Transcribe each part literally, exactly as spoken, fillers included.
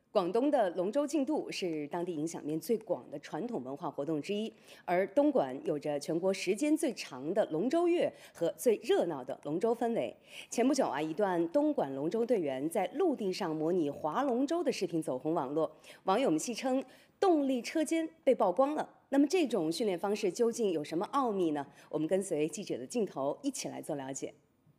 广东的龙舟竞渡是当地影响面最广的传统文化活动之一，而东莞有着全国时间最长的龙舟月和最热闹的龙舟氛围。前不久啊，一段东莞龙舟队员在陆地上模拟划龙舟的视频走红网络，网友们戏称动力车间被曝光了。那么这种训练方式究竟有什么奥秘呢？我们跟随记者的镜头一起来做了解。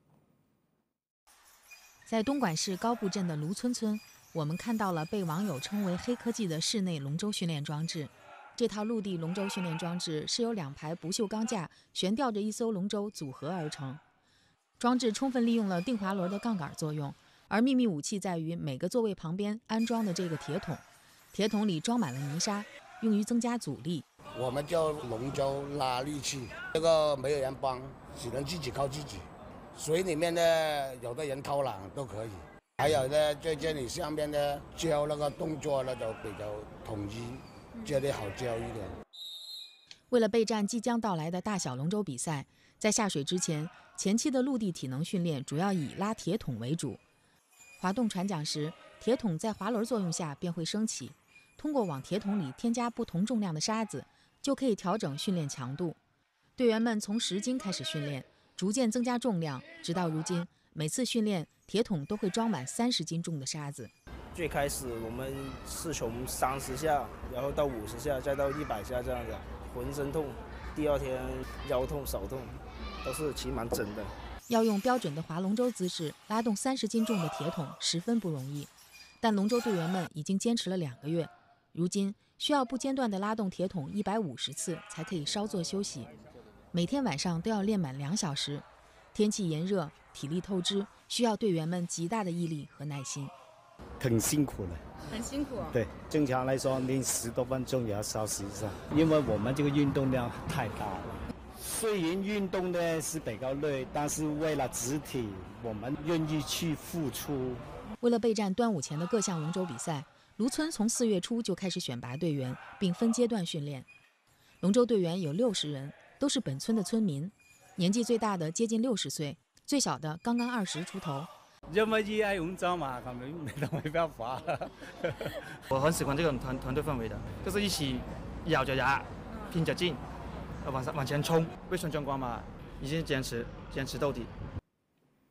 在东莞市高埠镇的卢村村，我们看到了被网友称为黑科技的室内龙舟训练装置。这套陆地龙舟训练装置是由两排不锈钢架悬吊着一艘龙舟组合而成。装置充分利用了定滑轮的杠杆作用，而秘密武器在于每个座位旁边安装的这个铁桶，铁桶里装满了泥沙，用于增加阻力。 我们叫龙舟拉力器，这个没有人帮，只能自己靠自己。水里面的有的人偷懒都可以。还有呢，在这里上面呢教那个动作呢就比较统一，这里好教一点。 为了备战即将到来的大小龙舟比赛，在下水之前，前期的陆地体能训练主要以拉铁桶为主。滑动船桨时，铁桶在滑轮作用下便会升起，通过往铁桶里添加不同重量的沙子，就可以调整训练强度。队员们从十斤开始训练，逐渐增加重量，直到如今，每次训练铁桶都会装满三十斤重的沙子。 最开始我们是从三十下，然后到五十下，再到一百下这样子，浑身痛，第二天腰痛手痛，都是骑蛮整的。 要用标准的划龙舟姿势拉动三十斤重的铁桶十分不容易，但龙舟队员们已经坚持了两个月，如今需要不间断地拉动铁桶一百五十次才可以稍作休息。每天晚上都要练满两小时，天气炎热，体力透支，需要队员们极大的毅力和耐心。 很辛苦的， 很辛苦、哦。 对，正常来说练十多分钟也要消失一下，因为我们这个运动量太大了。虽然运动呢是比较累，但是为了集体，我们愿意去付出。 为了备战端午前的各项龙舟比赛，卢村从四月初就开始选拔队员，并分阶段训练。龙舟队员有六十人，都是本村的村民，年纪最大的接近六十岁，最小的刚刚二十出头。 因为热爱龙舟嘛，他们没没办法。 我很喜欢这种团团队氛围的，就是一起咬着牙，拼着劲，往上往前冲。卫顺争光嘛，一定坚持坚持到底。